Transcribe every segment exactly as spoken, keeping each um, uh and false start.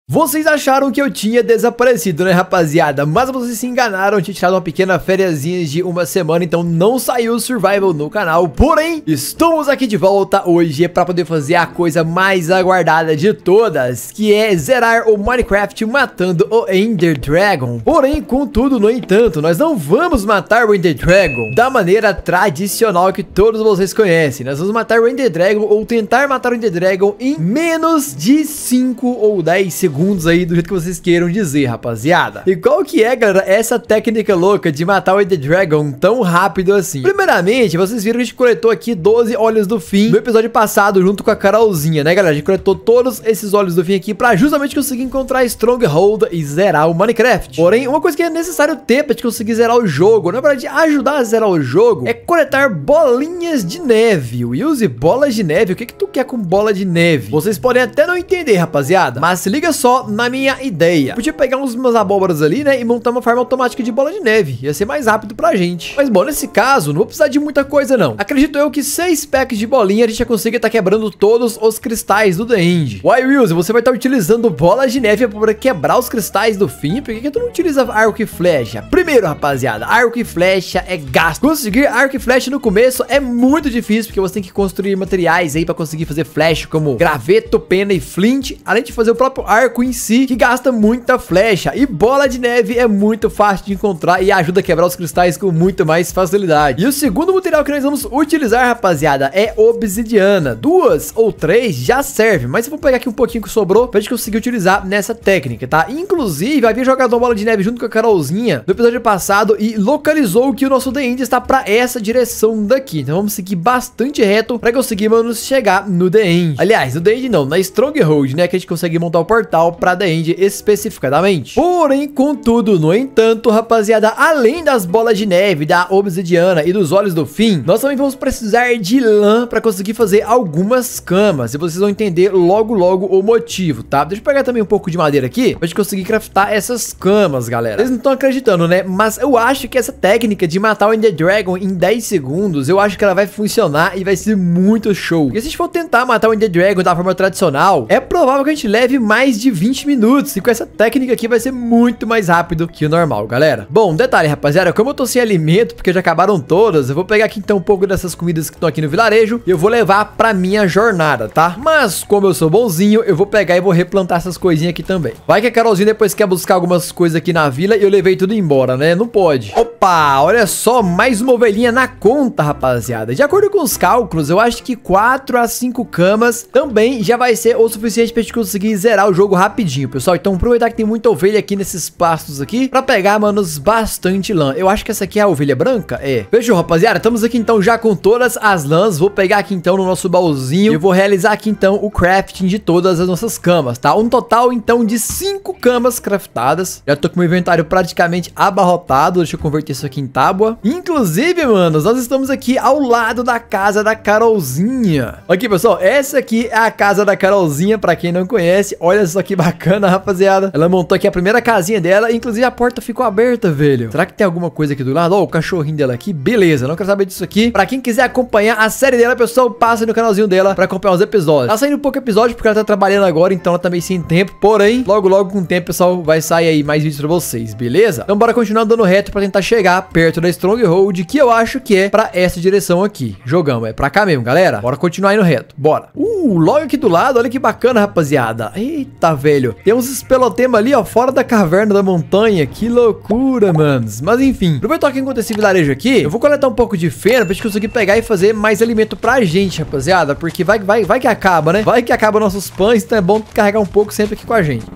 Vocês acharam que eu tinha desaparecido, né, rapaziada? Mas vocês se enganaram, eu tinha tirado uma pequena fériasinha de uma semana, então não saiu Survival no canal. Porém, estamos aqui de volta hoje para poder fazer a coisa mais aguardada de todas, que é zerar o Minecraft matando o Ender Dragon. Porém, contudo, no entanto, nós não vamos matar o Ender Dragon da maneira tradicional que todos vocês conhecem. Nós vamos matar o Ender Dragon, ou tentar matar o Ender Dragon, em menos de cinco ou dez segundos. Segundos aí, do jeito que vocês queiram dizer, rapaziada. E qual que é, galera, essa técnica louca de matar o Ender Dragon tão rápido assim? Primeiramente, vocês viram que a gente coletou aqui doze olhos do fim no episódio passado, junto com a Carolzinha, né, galera? A gente coletou todos esses olhos do fim aqui pra justamente conseguir encontrar Stronghold e zerar o Minecraft. Porém, uma coisa que é necessário ter pra gente conseguir zerar o jogo, na verdade, ajudar a zerar o jogo, é coletar bolinhas de neve. Wilson, bolas de neve? O que que tu quer com bola de neve? Vocês podem até não entender, rapaziada, mas se liga só Só na minha ideia. Podia pegar uns umas abóboras ali, né, e montar uma farm automática de bola de neve. Ia ser mais rápido pra gente. Mas bom, nesse caso, não vou precisar de muita coisa não. Acredito eu que seis packs de bolinha a gente já consiga estar tá quebrando todos os cristais do The End. Uai, Wilson, você vai estar tá utilizando bolas de neve para poder quebrar os cristais do fim? Por que, que tu não utiliza arco e flecha? Primeiro, rapaziada, arco e flecha é gasto. Conseguir arco e flecha no começo é muito difícil, porque você tem que construir materiais aí pra conseguir fazer flecha, como graveto, pena e flint, além de fazer o próprio arco em si, que gasta muita flecha. E bola de neve é muito fácil de encontrar e ajuda a quebrar os cristais com muito mais facilidade. E o segundo material que nós vamos utilizar, rapaziada, é obsidiana. Duas ou três já serve, mas eu vou pegar aqui um pouquinho que sobrou pra gente conseguir utilizar nessa técnica, tá? Inclusive, havia jogado uma bola de neve junto com a Carolzinha no episódio passado e localizou que o nosso The End está pra essa direção daqui. Então vamos seguir bastante reto pra conseguirmos chegar no The End. Aliás, no The End não, na Stronghold, né, que a gente consegue montar o portal pra The End especificadamente. Porém, contudo, no entanto, rapaziada, além das bolas de neve, da obsidiana e dos olhos do fim, nós também vamos precisar de lã pra conseguir fazer algumas camas. E vocês vão entender logo logo o motivo, tá? Deixa eu pegar também um pouco de madeira aqui pra gente conseguir craftar essas camas, galera. Vocês não estão acreditando, né? Mas eu acho que essa técnica de matar o Ender Dragon em dez segundos, eu acho que ela vai funcionar e vai ser muito show. Porque se a gente for tentar matar o Ender Dragon da forma tradicional, é provável que a gente leve mais de vinte minutos, e com essa técnica aqui vai ser muito mais rápido que o normal, galera. Bom, detalhe, rapaziada, como eu tô sem alimento, porque já acabaram todas, eu vou pegar aqui então um pouco dessas comidas que estão aqui no vilarejo e eu vou levar pra minha jornada, tá? Mas, como eu sou bonzinho, eu vou pegar e vou replantar essas coisinhas aqui também. Vai que a Carolzinha depois quer buscar algumas coisas aqui na vila e eu levei tudo embora, né? Não pode. Opa, olha só, mais uma ovelhinha na conta, rapaziada. De acordo com os cálculos, eu acho que quatro a cinco camas também já vai ser o suficiente pra gente conseguir zerar o jogo rapidinho, pessoal. Então aproveitar que tem muita ovelha aqui nesses pastos aqui pra pegar, manos, bastante lã. Eu acho que essa aqui é a ovelha branca, é. Fechou, rapaziada, estamos aqui então já com todas as lãs. Vou pegar aqui então no nosso baúzinho e vou realizar aqui então o crafting de todas as nossas camas, tá? Um total então de cinco camas craftadas. Já tô com o meu inventário praticamente abarrotado. Deixa eu converter isso aqui em tábua. Inclusive, manos, nós estamos aqui ao lado da casa da Carolzinha. Aqui, pessoal, essa aqui é a casa da Carolzinha, pra quem não conhece. Olha só que bacana, rapaziada. Ela montou aqui a primeira casinha dela, inclusive a porta ficou aberta, velho. Será que tem alguma coisa aqui do lado? Ó, o cachorrinho dela aqui, beleza, não quero saber disso aqui. Pra quem quiser acompanhar a série dela, pessoal, passa no canalzinho dela pra acompanhar os episódios. Tá saindo um pouco episódio porque ela tá trabalhando agora, então ela tá meio sem tempo. Porém, logo logo com o tempo, pessoal, vai sair aí mais vídeos pra vocês, beleza? Então bora continuar dando reto pra tentar chegar perto da Stronghold, que eu acho que é pra essa direção aqui. Jogamos, é pra cá mesmo, galera. Bora continuar aí no reto, bora. Uh, logo aqui do lado, olha que bacana, rapaziada. Eita, velho. Tem uns espelotema ali, ó, fora da caverna da montanha. Que loucura, manos. Mas enfim, aproveitar que enquanto esse vilarejo aqui, eu vou coletar um pouco de feno pra gente conseguir pegar e fazer mais alimento pra gente, rapaziada. Porque vai, vai, vai que acaba, né? Vai que acaba nossos pães, então é bom carregar um pouco sempre aqui com a gente.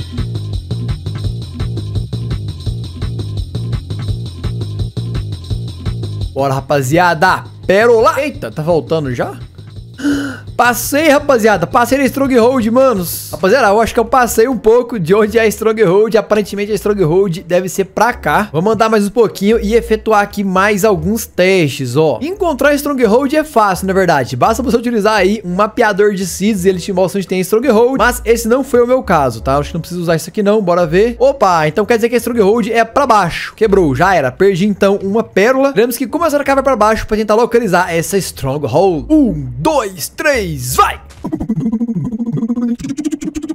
Bora, rapaziada. Pérola. Eita, tá voltando já? Passei, rapaziada, passei na Stronghold, manos. Rapaziada, eu acho que eu passei um pouco de onde é a Stronghold. Aparentemente a Stronghold deve ser pra cá. Vou mandar mais um pouquinho e efetuar aqui mais alguns testes, ó. Encontrar a Stronghold é fácil, na verdade. Basta você utilizar aí um mapeador de seeds e ele te mostra onde tem a Stronghold. Mas esse não foi o meu caso, tá? Acho que não preciso usar isso aqui não, bora ver. Opa, então quer dizer que a Stronghold é pra baixo. Quebrou, já era. Perdi então uma pérola. Temos que começar a cavar pra baixo pra tentar localizar essa Stronghold. Um, dois, três, vai!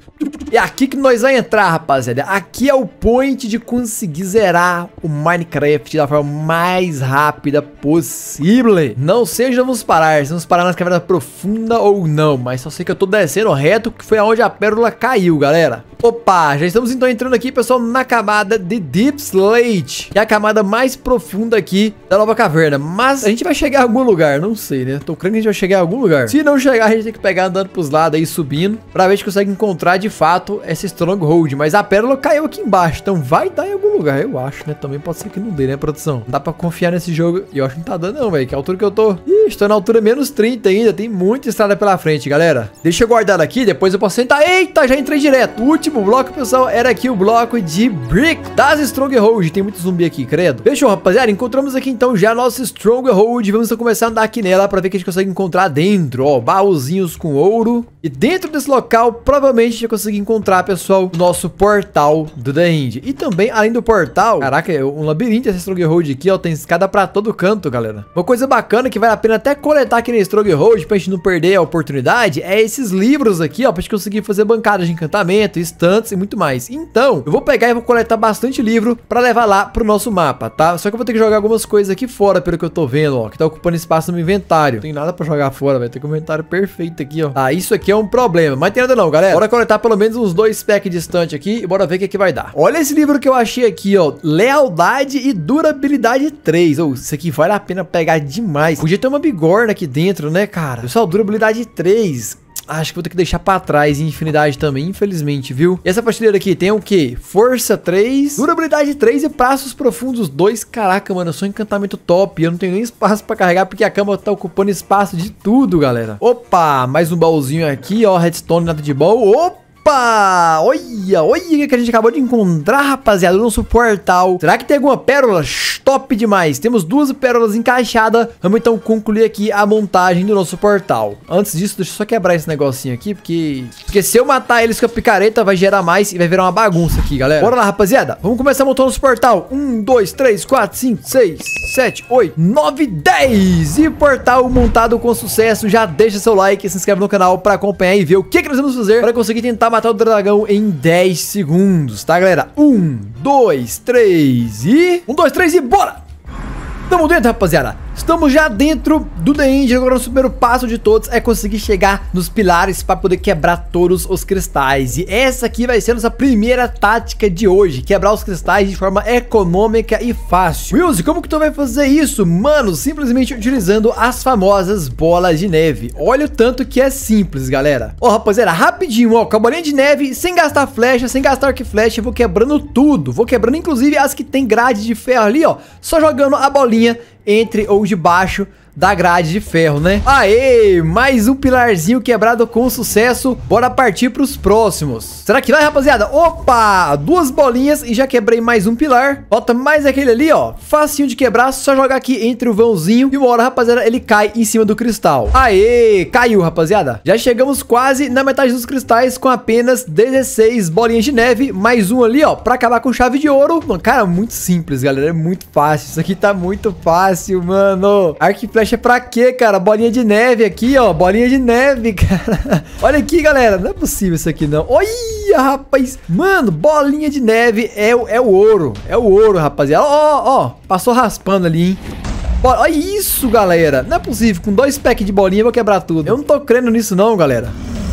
É aqui que nós vamos entrar, rapaziada. Aqui é o point de conseguir zerar o Minecraft da forma mais rápida possível. Não sei onde vamos parar, se vamos parar nas cavernas profundas ou não, mas só sei que eu tô descendo reto, que foi aonde a pérola caiu, galera. Opa, já estamos então entrando aqui, pessoal, na camada de Deep Slate, que é a camada mais profunda aqui da nova caverna. Mas a gente vai chegar em algum lugar, não sei, né? Tô crendo que a gente vai chegar em algum lugar. Se não chegar, a gente tem que pegar andando pros lados aí, subindo, pra ver se consegue encontrar de fato essa Stronghold. Mas a pérola caiu aqui embaixo, então vai dar em algum lugar, eu acho, né? Também pode ser que não dê, né, produção? Não dá pra confiar nesse jogo. E eu acho que não tá dando não, velho. Que a altura que eu tô... Ih, estou na altura menos trinta ainda. Tem muita estrada pela frente, galera. Deixa eu guardar aqui, depois eu posso sentar. Eita, já entrei direto. O último bloco, pessoal, era aqui o bloco de Brick das Stronghold. Tem muito zumbi aqui, credo. Fechou, rapaziada. Encontramos aqui, então, já a nossa Stronghold. Vamos então começar a andar aqui nela pra ver o que a gente consegue encontrar dentro. Ó, baúzinhos com ouro. E dentro desse local, provavelmente, a gente vai conseguir encontrar, pessoal, o nosso portal do The End. E também, além do portal, caraca, é um labirinto essa Stronghold aqui, ó. Tem escada pra todo canto, galera. Uma coisa bacana que vale a pena até coletar aqui na Stronghold pra gente não perder a oportunidade é esses livros aqui, ó, pra gente conseguir fazer bancadas de encantamento, estantes e muito mais. Então, eu vou pegar e vou coletar bastante livro pra levar lá pro nosso mapa, tá? Só que eu vou ter que jogar algumas coisas aqui fora, pelo que eu tô vendo, ó, que tá ocupando espaço no meu inventário. Não tem nada pra jogar fora, vai ter um inventário perfeito aqui, ó. Tá, isso aqui é um problema, mas tem nada não, galera. Bora coletar pelo menos uns dois packs de estante aqui e bora ver o que que vai dar. Olha esse livro que eu achei aqui, ó, Lealdade e Durabilidade três. Oh, isso aqui vale a pena pegar demais. Podia ter uma bigorna aqui dentro, né, cara? Pessoal, Durabilidade três. Acho que vou ter que deixar pra trás e Infinidade também, infelizmente, viu? E essa prateleira aqui tem o quê? Força três, Durabilidade três e Braços Profundos dois. Caraca, mano, eu sou um encantamento top. Eu não tenho nem espaço pra carregar porque a cama tá ocupando espaço de tudo, galera. Opa, mais um baúzinho aqui, ó. Redstone, nada de bom. Opa! Opa! Olha, olha o que a gente acabou de encontrar, rapaziada, no nosso portal. Será que tem alguma pérola? Top demais. Temos duas pérolas encaixadas. Vamos então concluir aqui a montagem do nosso portal. Antes disso, deixa eu só quebrar esse negocinho aqui, porque... Porque se eu matar eles com a picareta, vai gerar mais e vai virar uma bagunça aqui, galera. Bora lá, rapaziada. Vamos começar a montar o nosso portal. um, dois, três, quatro, cinco, seis, sete, oito, nove, dez. E portal montado com sucesso. Já deixa seu like e se inscreve no canal pra acompanhar e ver o que, que nós vamos fazer para conseguir tentar matar o dragão em dez segundos, tá, galera? um, dois, três e... um, dois, três e bora! Tamo dentro, rapaziada. Estamos já dentro do The End. Agora o primeiro passo de todos é conseguir chegar nos pilares para poder quebrar todos os cristais. E essa aqui vai ser a nossa primeira tática de hoje. Quebrar os cristais de forma econômica e fácil. Wilson, como que tu vai fazer isso? Mano, simplesmente utilizando as famosas bolas de neve. Olha o tanto que é simples, galera. Ó, rapaziada, rapidinho, ó, com a bolinha de neve, sem gastar flecha, sem gastar arco e flecha, eu vou quebrando tudo. Vou quebrando inclusive as que tem grade de ferro ali, ó. Só jogando a bolinha entre ou debaixo da grade de ferro, né? Aê, mais um pilarzinho quebrado com sucesso. Bora partir pros próximos. Será que vai, rapaziada? Opa, duas bolinhas e já quebrei mais um pilar. Falta mais aquele ali, ó, facinho de quebrar, só jogar aqui entre o vãozinho e uma hora, rapaziada, ele cai em cima do cristal. Aê, caiu, rapaziada. Já chegamos quase na metade dos cristais com apenas dezesseis bolinhas de neve, mais um ali, ó, pra acabar com chave de ouro. Mano, cara, muito simples, galera, é muito fácil. Isso aqui tá muito fácil, mano. Arco e flecha é pra quê, cara? Bolinha de neve aqui, ó. Bolinha de neve, cara. Olha aqui, galera. Não é possível isso aqui, não. Olha, rapaz. Mano, bolinha de neve é, é o ouro. É o ouro, rapaziada. Ó, ó, ó. Passou raspando ali, hein? Olha isso, galera. Não é possível. Com dois packs de bolinha eu vou quebrar tudo. Eu não tô crendo nisso, não, galera.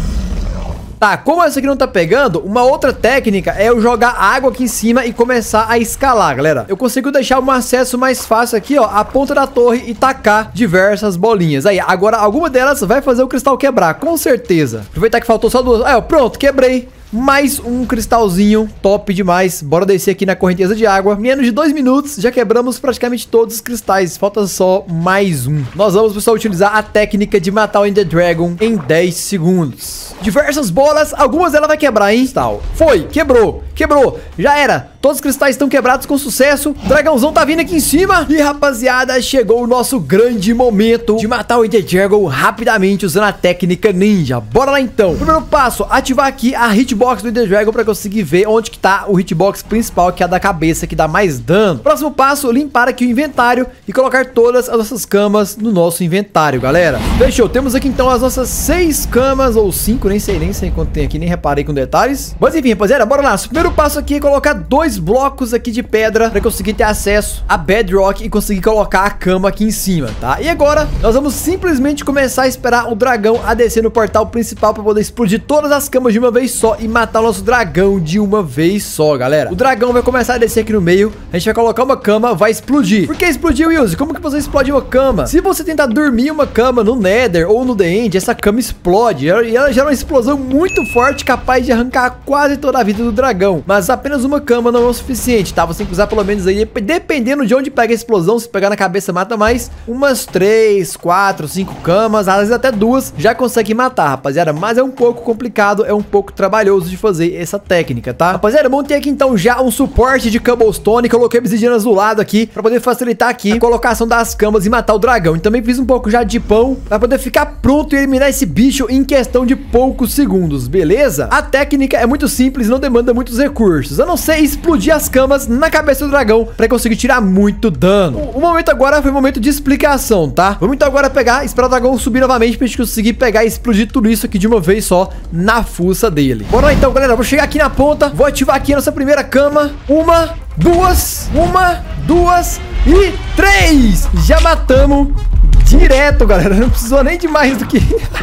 Tá, como essa aqui não tá pegando, uma outra técnica é eu jogar água aqui em cima e começar a escalar, galera. Eu consigo deixar um acesso mais fácil aqui, ó, a ponta da torre e tacar diversas bolinhas. Aí, agora alguma delas vai fazer o cristal quebrar, com certeza. Aproveitar que faltou só duas. Aí, ó, pronto, quebrei. Mais um cristalzinho, top demais. Bora descer aqui na correnteza de água. Menos de dois minutos, já quebramos praticamente todos os cristais. Falta só mais um. Nós vamos, pessoal, utilizar a técnica de matar o Ender Dragon em dez segundos. Diversas bolas, algumas ela vai quebrar, hein? Tal. Foi, quebrou, quebrou. Já era. Todos os cristais estão quebrados com sucesso. O dragãozão tá vindo aqui em cima. E, rapaziada, chegou o nosso grande momento de matar o Ender Dragon rapidamente usando a técnica ninja. Bora lá, então. Primeiro passo, ativar aqui a hitbox do Ender Dragon pra conseguir ver onde que tá o hitbox principal, que é a da cabeça, que dá mais dano. Próximo passo, limpar aqui o inventário e colocar todas as nossas camas no nosso inventário, galera. Fechou. Temos aqui, então, as nossas seis camas, ou cinco, nem sei, nem sei quanto tem aqui, nem reparei com detalhes. Mas, enfim, rapaziada, bora lá. O primeiro passo aqui é colocar dois blocos aqui de pedra pra conseguir ter acesso a Bedrock e conseguir colocar a cama aqui em cima, tá? E agora, nós vamos simplesmente começar a esperar o dragão a descer no portal principal pra poder explodir todas as camas de uma vez só e matar o nosso dragão de uma vez só, galera. O dragão vai começar a descer aqui no meio, a gente vai colocar uma cama, vai explodir. Por que explodiu, Wilson? Como que você explode uma cama? Se você tentar dormir uma cama no Nether ou no The End, essa cama explode e ela gera uma explosão muito forte, capaz de arrancar quase toda a vida do dragão. Mas apenas uma cama não é o suficiente, tá? Você tem que usar pelo menos aí, dependendo de onde pega a explosão, se pegar na cabeça mata mais, umas três, quatro, cinco camas, às vezes até duas, já consegue matar, rapaziada. Mas é um pouco complicado, é um pouco trabalhoso de fazer essa técnica, tá? Rapaziada, montei aqui então já um suporte de cobblestone, coloquei obsidianas do lado aqui, pra poder facilitar aqui a colocação das camas e matar o dragão. E também fiz um pouco já de pão, pra poder ficar pronto e eliminar esse bicho em questão de poucos segundos, beleza? A técnica é muito simples, não demanda muitos recursos, a não ser explodir as camas na cabeça do dragão pra conseguir tirar muito dano. O, o momento agora foi o momento de explicação, tá? Vamos então agora pegar, esperar o dragão subir novamente pra gente conseguir pegar e explodir tudo isso aqui de uma vez só na fuça dele. Bora lá então, galera, vou chegar aqui na ponta, vou ativar aqui a nossa primeira cama. Uma, duas, uma, duas e três! Já matamos direto, galera. Não precisou nem de mais do que...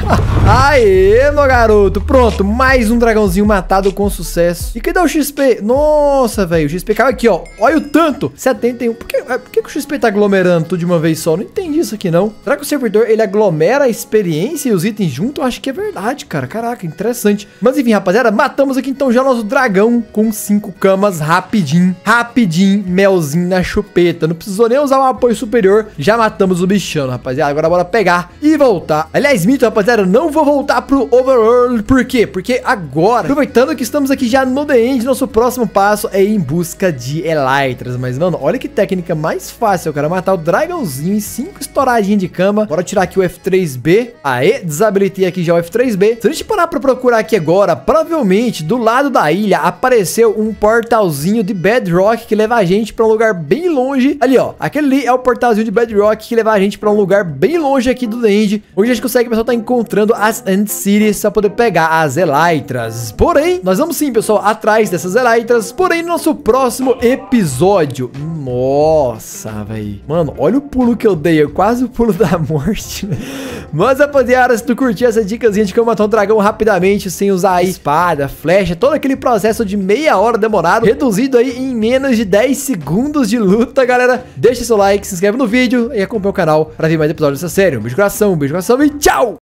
Aê, meu garoto. Pronto, mais um dragãozinho matado com sucesso. E cadê o X P? Nossa, velho, o X P caiu aqui, ó. Olha o tanto. setenta e um. Por que, por que o X P tá aglomerando tudo de uma vez só? Não entendi isso aqui, não. Será que o servidor, ele aglomera a experiência e os itens junto? Eu acho que é verdade, cara. Caraca, interessante. Mas enfim, rapaziada, matamos aqui então já o nosso dragão com cinco camas rapidinho. Rapidinho, melzinho na chupeta. Não precisou nem usar o apoio superior. Já matamos o bichano, rapaziada. Agora bora pegar e voltar. Aliás, mito, rapaziada, eu não vou voltar pro Overworld. Por quê? Porque agora, aproveitando que estamos aqui já no The End, nosso próximo passo é ir em busca de Elytras. Mas, mano, olha que técnica mais fácil, cara. Matar o dragãozinho em cinco estouradinhas de cama. Bora tirar aqui o F três B. Aê, desabilitei aqui já o F três B. Se a gente parar pra procurar aqui agora, provavelmente do lado da ilha apareceu um portalzinho de Bedrock que leva a gente pra um lugar bem longe. Ali, ó. Aquele ali é o portalzinho de Bedrock que leva a gente pra um lugar bem longe aqui do The End, onde a gente consegue, pessoal, tá encontrando as End Cities pra poder pegar as Elytras. Porém, nós vamos sim, pessoal, atrás dessas Elytras, porém, no nosso próximo episódio. Nossa, velho. Mano, olha o pulo que eu dei, é quase o pulo da morte, né? Mas, rapaziada, se tu curtiu essa dicasinha de como matar um dragão rapidamente, sem usar aí espada, flecha, todo aquele processo de meia hora demorado, reduzido aí em menos de dez segundos de luta, galera, deixa seu like, se inscreve no vídeo e acompanha o canal pra ver mais episódios dessa série. Um beijo no coração, um beijo no coração e tchau!